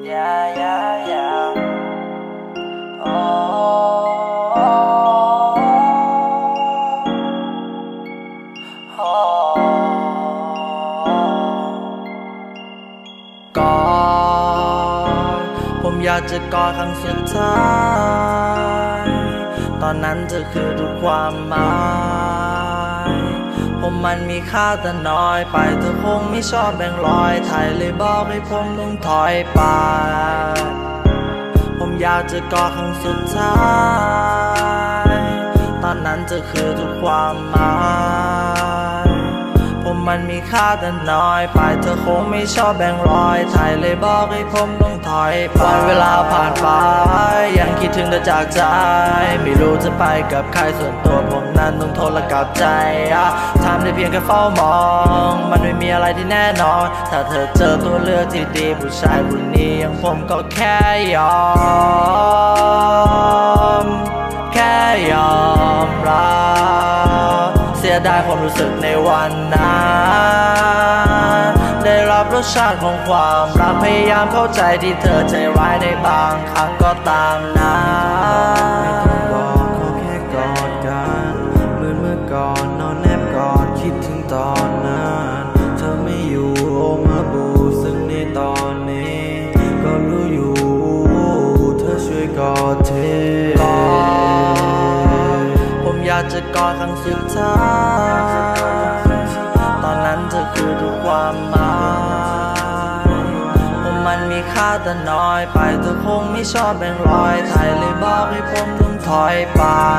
Yeah, yeah, yeah. Oh, oh. ก่อนผมอยากจะกอดครั้งสุดท้ายตอนนั้นเธอคือทุกความหมายผมมันมีค่าแต่น้อยไปเธอคงไม่ชอบแบ่งร้อยไทยเลยบอกให้ผมต้องถอยไปผมอยากจะกอดครั้งสุดท้ายตอนนั้นเธอคือทุกความหมายผมมันมีค่าแต่น้อยไปเธอคงไม่ชอบแบ่งร้อยไทยเลยบอกให้ผมต้องถอยไปวันเวลาผ่านไปยังคิดถึงเธอจากใจไม่รู้จะไปกับใครส่วนตัวผมนั้นต้องทนและกับใจทำได้เพียงแค่เฝ้ามองมันไม่มีอะไรที่แน่นอนถ้าเธอเจอตัวเลือกที่ดีผู้ชายคนนี้อย่างผมก็แค่ยอมรับเสียดายความรู้สึกในวันนั้นได้รับรสชาติของความรักพยายามเข้าใจที่เธอใจร้ายในบางครั้งก็ตามนั้นไม่ต้องบอกขอแค่กอดกันเหมือนเมื่อก่อนนอนแนบกอดคิดถึงตอนนั้นเธอไม่อยู่โอ้มาบูซึ่งในตอนนี้ก็รู้อยู่เธอช่วยกอดเธอผมอยากจะกอดครั้งสุดท้ายตอนนั้นเธอคือทุกความหมายผมมันมีค่าแต่น้อยไปเธอคงไม่ชอบแบ่งร้อยไทยเลยบอกให้ผมต้องถอยไป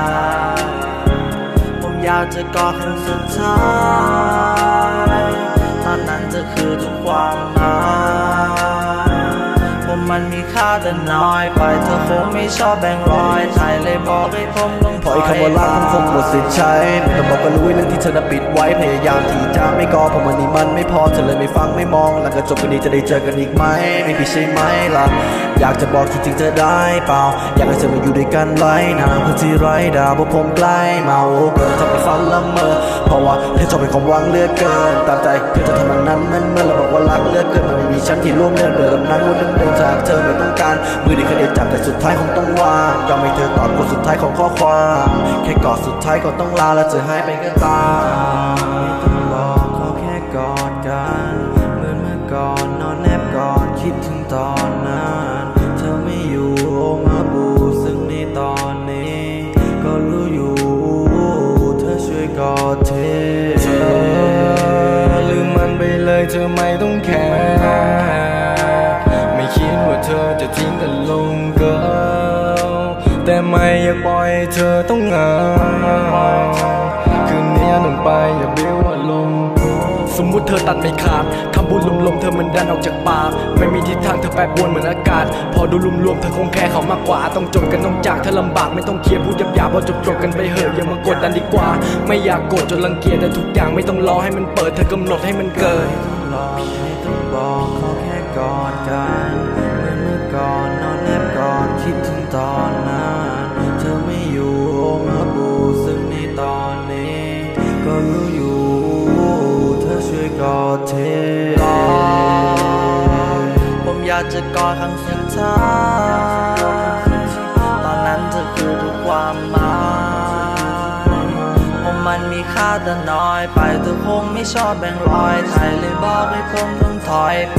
ผมอยากจะกอดครั้งสุดท้ายตอนนั้นเธอคือทุกความหมายผมมันมีค่าแต่น้อยไปเธอคงไม่ชอบแบ่งร้อยไทยเลยบอกให้ผมต้องถอยไปคำว่ารักมันคงหมดสิทธิ์ใช้แต่บอกก็รู้เรื่องที่เธอน่ะปิดไว้พยายามที่จะไม่กอเพราะมันนี่มันไม่พอเธอเลยไม่ฟังไม่มองหลังก็จบกันนี้จะได้เจอกันอีกไหมไม่ผิดใช่ไหมล่ะอยากจะบอกจริงๆเธอได้เปล่าอยากให้เธอมาอยู่ด้วยกันไว้นะเพื่อที่ไร้ดาวเพราะผมใกล้เมาเกินทำให้ฝันละเมอเพราะว่าเธอชอบเป็นความหวังเลือกเกินตามใจเธอจะทำมันนั้นมันเมื่อเราบอกว่ารักเลือกเกินมันไม่มีฉันที่ร่วมเดินเดินนั้นวนเดินจากเธอไม่ต้องการมือดีแค่เดียวจับแต่สุดท้ายคงต้องวางยอมให้เธอตอบกดสุดท้ายของข้อความแค่กอดสุดท้ายก็ต้องลาแล้วเธอหายไปก็ตามไม่ต้องบอกขอแค่กอดกันเหมือนเมื่อก่อนนอนแนบกอดคิดถึงตอนนั้นเธอไม่อยู่โอ้มาบูซึ่งในตอนนี้ก็รู้อยู่เธอช่วยกอดเธอลืมมันไปเลยเธอไม่ต้องแคร์ไม่คิดว่าเธอจะทิ้งกันลงเกินแต่ไม่อยากปล่อยเธอต้องเหงาคืนนี้ลงไปอย่าเบี้ยวอารมณ์สมมุติเธอตัดไม่ขาดคำพูดลมๆเธอมันดันออกจากปากไม่มีทิศทางเธอแปรปรวนเหมือนอากาศพอดูรวมๆเธอคงแค่เขามากกว่าต้องจบกันต้องจากเธอลำบากไม่ต้องเคลียร์พูดหยาบๆเอาจบกันไปเหอะอย่ามากดดันดีกว่าไม่อยากโกรธจนรังเกียจแต่ทุกอย่างไม่ต้องรอให้มันเปิดเธอกำหนดให้มันเกิดไม่ต้องบอกขอแค่กอดกันเหมือนเมื่อก่อนนอนแนบกอดคิดถึงตอนนั้นเธอไม่อยู่โอ้มาบูซึ่งในตอนนี้ก็รู้อยู่เธอช่วยกอดเธอผมอยากจะกอดครั้งสุดท้ายตอนนั้นเธอคือทุกความหมายผมมันมีค่าแต่น้อยไปเธอคงไม่ชอบแบ่งร้อยไทยเลยบอกให้ผมต้องถอยไป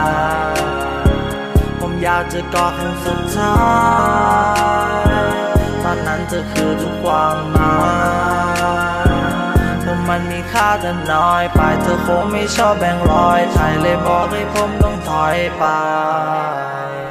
ผมอยากจะกอดครั้งสุดท้ายตอนนั้นเธอคือทุกความหมายผมมันมีค่าแต่น้อยไปเธอคงไม่ชอบแบ่งร้อยไทยเลยบอกให้ผมต้องถอยไป